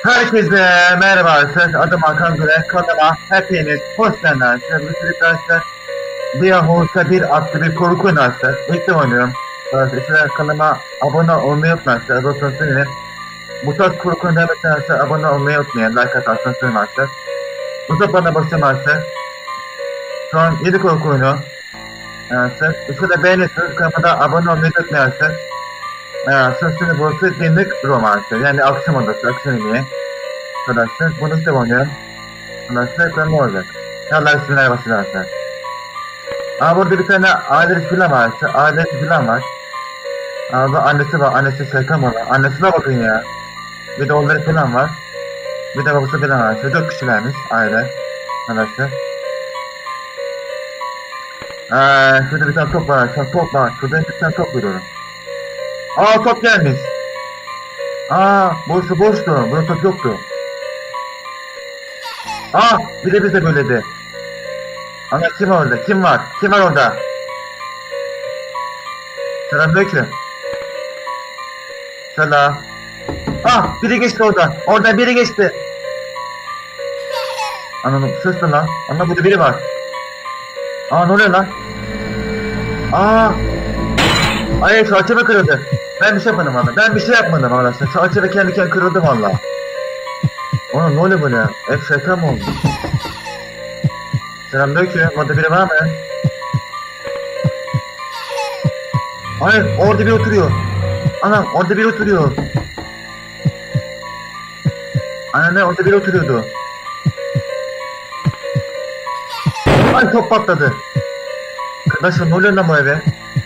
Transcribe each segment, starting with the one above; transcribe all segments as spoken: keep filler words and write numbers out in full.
Herkese merhaba arkadaşlar. Adım Hakan Güler. Kanalıma hepiniz hoş geldiniz arkadaşlar. Bu çocuk arkadaşlar bir Hulk'a bir adlı bir korku oyunu arkadaşlar. İlk de oynuyorum. Arkadaşlar kanalıma abone olmayı unutmayın arkadaşlar. Abone olmayı Bu tarz korku oyunu arkadaşlar abone olmayı unutmayın. Like atarsanız sevinirim arkadaşlar. Bu da bana başlayalım arkadaşlar. Şu an yedi korku oyunu. Arkadaşlar. Şurada beğenirseniz kanalıma da abone olmayı unutmayın arkadaşlar. Arkadaşlar şimdi burası günlük Roma arkadaşlar. Yani akşam odası, akşam yemeği. Arkadaşlar bunu ilk de oynuyorum. Arkadaşlar ekranı olacak. Allah isimler başlıyor arkadaşlar. Aa burada bir tane aile filan var arkadaşlar. Aile filan var. Aa burada annesi var. Annesi şeytan var. Annesine bakın ya. Bir de onları filan var. Bir de babası filan var. Şöyle dört kişilermiş aile. Arkadaşlar. Aa şurada bir tane top var arkadaşlar. Top var. Şurada bir tane top görüyorum. Aa top gelmiş. Aa boştu boştu. Burada top yoktu. Aa bir de bize böyledi. Ama kim orada? Kim var? Kim var orada? Selamünaleyküm. Selam. Ah biri geçti orada. Orada biri geçti. Anladım. Sus lan. Ama burada biri var. Aa ne oluyor lan? Aa. Ay çerçeve kırıldı. Ben bir şey yapmadım valla. Ben bir şey yapmadım arkadaşlar. Çerçeve kendi kendine kırıldı valla. Ona ne oluyor böyle ya? Hep şeytan mı oldu? Selamünaleyküm. Orada biri var mı? Ay orada biri oturuyor. Anam orada biri oturuyor. Anne orada biri oturuyordu. Ay top patladı. Arkadaşlar ne oluyor lan bu eve?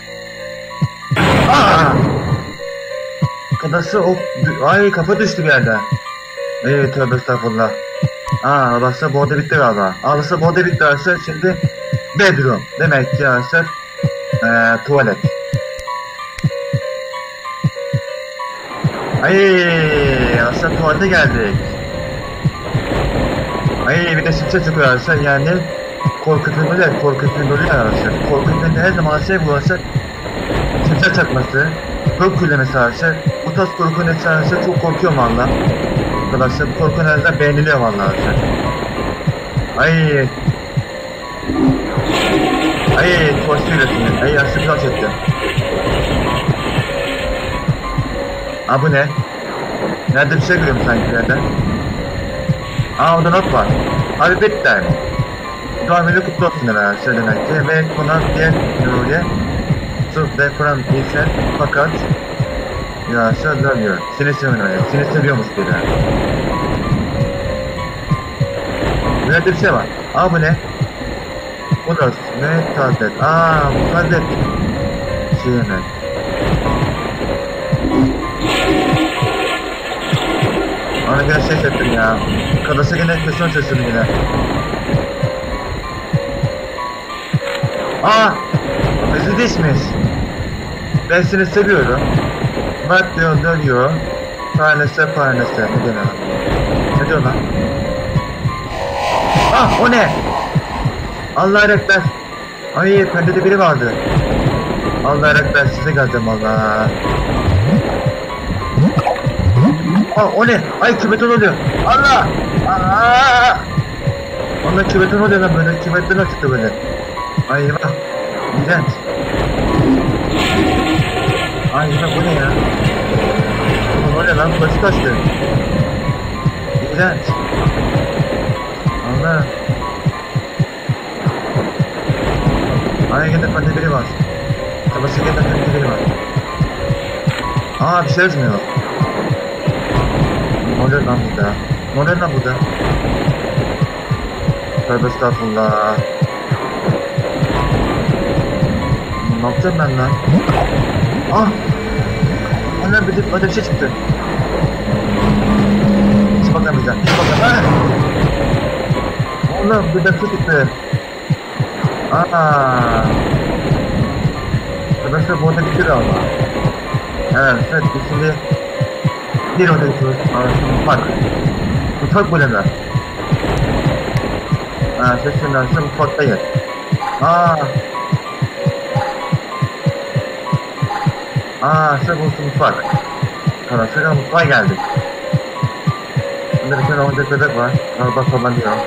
Aa! Arkadaşlar o... Ay kafa düştü bir yerde. Ey tövbe estağfurullah. Aa arkadaşlar bu oda bitti galiba. Arkadaşlar bu oda bitti arkadaşlar. Şimdi bedroom. Demek ki arkadaşlar ee, tuvalet. Ay arkadaşlar tuvalete geldik. Ay bir de sıçra çıkıyor arkadaşlar yani korku filmi değil, korku filmi oluyor arkadaşlar. Korku filminde her zaman şey bu arkadaşlar. Sıçra çakması, gök güllemesi arkadaşlar. Bu tarz korku nesi arkadaşlar çok korkuyorum valla. Arkadaşlar bu korku nelerden beğeniliyor valla arkadaşlar. Ay. Ay tuvalet suylasın. Ay yaşlı kral çekti. Aa bu ne? Nerede bir şey görüyorum sanki yerden. Aa orada not var. Hadi bitter. Doğum günü kutlu olsun arkadaşlar demek ki. Ve Kur'an diye Nuriye. Sırf ve Kur'an değilse fakat ya love you. Seni seviyorum ya. Seni seviyormuş bir de. Böyle bir şey var. Aa bu ne? Bu da ne? Tazet. Aa bu tazet. Şey mi? Ona gene şey ettim ya. Kadası gene kesin sesini yine. Aa! Bizi dişmiş. Ben seni seviyorum. Bak diyor dönüyor. Tanesi tanesi. Ne diyor lan? Ne diyor lan? Ah o ne? Allah rekber. Ay perdede biri vardı. Allah rekber size geldim valla. Aa o ne? Ay kübeton oluyor. Allah! Aa! Onda kübeton oluyor lan böyle. Kübeton çıktı böyle. Ay bak. İğrenç. Ay bak bu ne ya? O ne lan? Başı kaçtı. İğrenç. Allah. Ay gene pande biri var. Kabası gene pande biri var. Aa bir şey yazmıyor. Ne oluyor lan burada? Ne oluyor lan burada? Tövbe estağfurullah. Ne yapacağım ben lan? Ah! Annem bir de bir şey çıktı. Hiç bakamayacağım. Hiç bakamayacağım. Oğlum bir de su çıktı. Aaa. Arkadaşlar bu oda bitir ama. Evet, evet şimdi bir oda bitiyoruz. Mutfak. Mutfak bölümü. Haa seçimden sonra mutfaktayız. Aaa. Aa, size bulsun mutfak. Arkadaşlar mutfağa geldik. Şimdi bir tane oyuncak bebek var. Araba kullanıyor.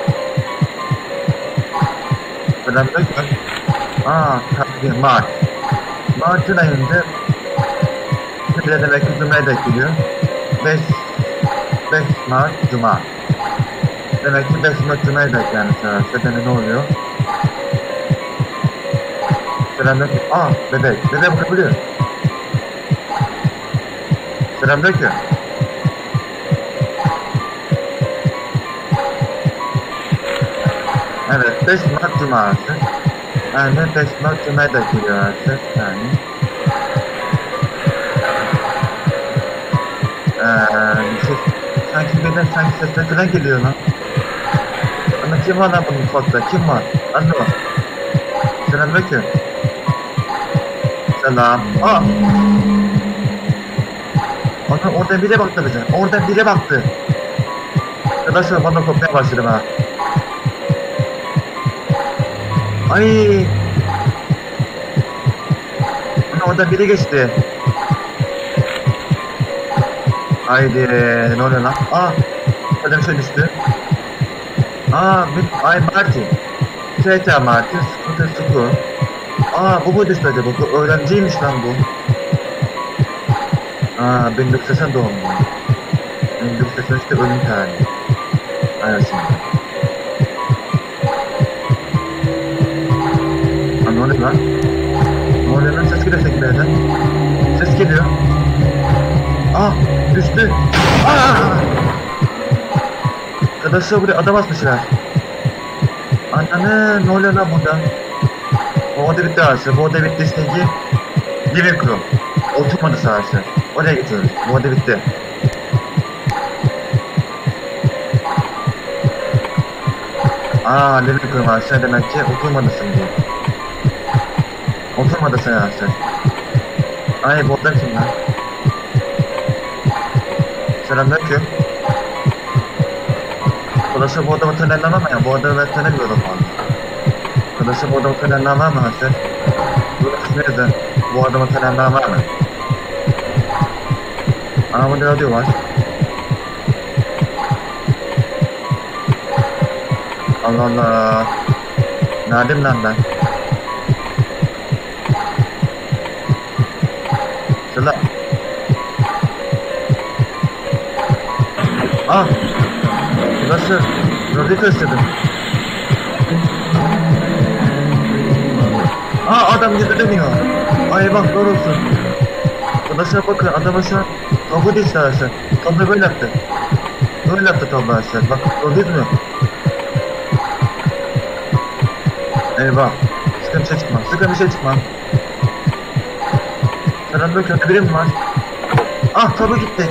Selamünaleyküm. Aa, tabii Mart. Mart'ın ayında bir de demek ki Cuma'ya denk geliyor. beş Mart Cuma. Demek ki beş Mart Cuma'ya denk gelmiş herhalde. Ne oluyor? Selamünaleyküm. Aa, bebek. Bebek bakabiliyor. Selamünaleyküm. Evet, beş Mart Cuma'sı. Yani beş Mart Cuma'ya da geliyor artık yani. Eee, ses, sanki birden sanki sesler falan geliyor lan. Ama kim var lan bu mutfakta? Kim var? Alo. Selamünaleyküm. Selam. Aa! Orada, orada biri baktı bize. Orada biri baktı. Arkadaşlar bana kopmaya başladım ha. Ay. Ana orada biri geçti. Haydi ne oluyor lan? Aa. Orada bir şey düştü. Aa bir ay Marty. Şeyta Marty. Scooter Scooter. Aa bu mu düştü acaba? Bu öğrenciymiş lan bu. Aa bin dokuz yüz seksen doğumlu. bin dokuz yüz seksen üçte ölüm tarihi. Arasında. Aa ne oluyor lan? Ne oluyor lan? Ses geliyor teklerden. Ses geliyor. Aa düştü. Aa! Arkadaşlar buraya adam atmışlar. Ananı ne oluyor lan burada? Bu oda bitti arkadaşlar. Bu oda bitti ki Living Room. Oturmadı arkadaşlar. Oraya gidiyoruz. Bu oda bitti. Aa Living Room arkadaşlar demek ki oturmadısın diye. Oturmadısın arkadaşlar. Ay bu oda kim lan? Selamünaleyküm. Arkadaşlar bu adamı tanıyanlar var mı ya? Bu adamı ben tanımıyorum valla. Arkadaşlar bu adamı tanıyanlar var mı arkadaşlar? Burası nerede? Bu adamı tanıyanlar var mı? Aa burada radyo var. Allah Allah. Neredeyim lan ben? Selam. Ah! Nasıl? Radyo istedim. Aa adam yüzü dönüyor. Ay bak doğru olsun. Arkadaşlar bakın adam aşağı tablo değil arkadaşlar. Tablo böyle yaptı. Böyle yaptı tablo arkadaşlar. Bak gördünüz mü? Eyvah. Sıkın bir şey çıkma. Sıkın bir şey çıkma. Sana böyle kötü birim var. Ah tablo gitti.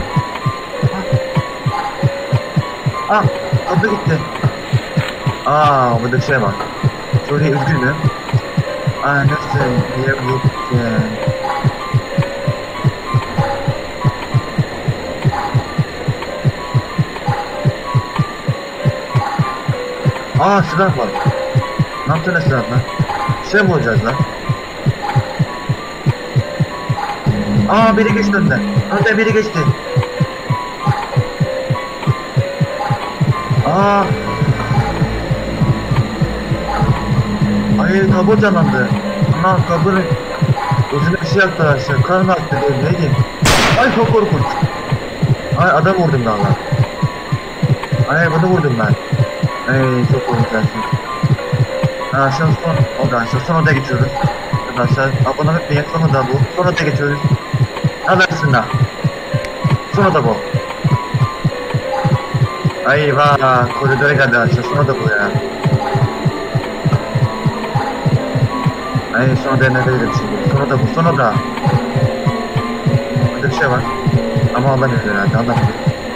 Ah tablo gitti. Aa burada bir şey var. Soruyu üzgünüm. Aa nasıl diye bu Aa silah var. Ne yaptın ne silah lan? Şey mi olacağız lan? Aa biri geçti önden. Önden biri geçti. Aa. Ay kabul canlandı. Ana kabul. Gözüne bir şey yaktı arkadaşlar. Karnı aktı değil neydi? Ay çok korkunç. Ay adam vurdum da Allah. Ay bunu vurdum ben. Ay çok korkunç arkadaşlar. Arkadaşlar son oda arkadaşlar son odaya geçiyoruz. Arkadaşlar abone olmayı son oda bu. Son odaya geçiyoruz. Hadi aslında. Son oda bu. Ay vah koridora geldi arkadaşlar son oda bu ya. Ay son odaya nerede gidelim şimdi. Son oda bu son oda. Burada bir şey var. Ama alamıyoruz herhalde alamıyoruz.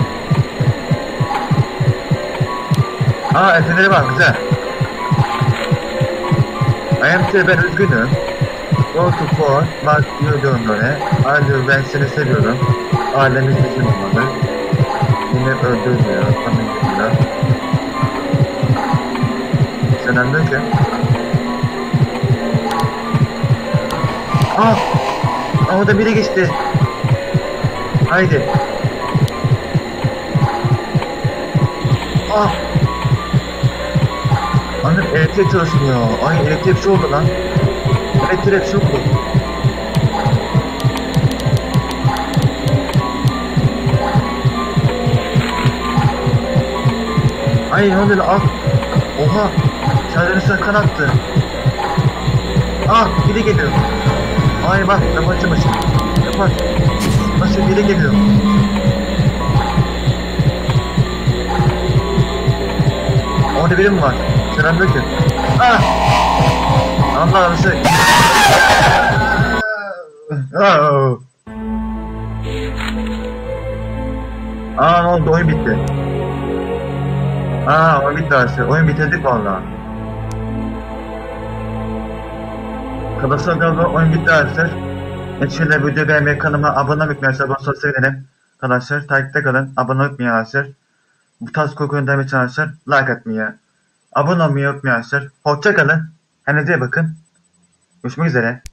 Aa efendileri var güzel. I am size ben üzgünüm. Go to for, bak you don't know ne. Ayrıca ben seni seviyorum. Ailemiz bizim olmalı. Yine öldürmüyor. Tanrı'yla. Selamünaleyküm. Ah! Ah o da biri geçti. Haydi. Ah! Annem elektrik çalışmıyor. Ay elektrik şu oldu lan. Elektrik şu oldu. Ay ne oluyor lan? Ah! Oha! Şarjın üstüne kan attı. Ah! Biri geliyor. Ay bak yapar çamaşır. Yapar. Nasıl biri geliyor. Orada biri mi var? Selamünaleyküm. Ah! Allah şey. Ah! Aa ne oldu? Oyun bitti. Aa oyun bitti arkadaşlar. Oyun bitirdik valla. Arkadaşlar galiba oyun bitti arkadaşlar. Şöyle videoyu beğenmeyi, kanalıma abone olmayı unutmayın. Abone olmayı sevinirim. Arkadaşlar takipte kalın. Abone olmayı arkadaşlar. Bu tarz korku yöntemi için arkadaşlar like atmayı, abone olmayı unutmayın arkadaşlar. Hoşça kalın. Kendinize iyi bakın. Görüşmek üzere.